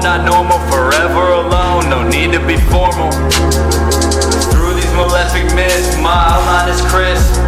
not normal, forever alone, no need to be formal. Through these malefic myths, my outline is crisp.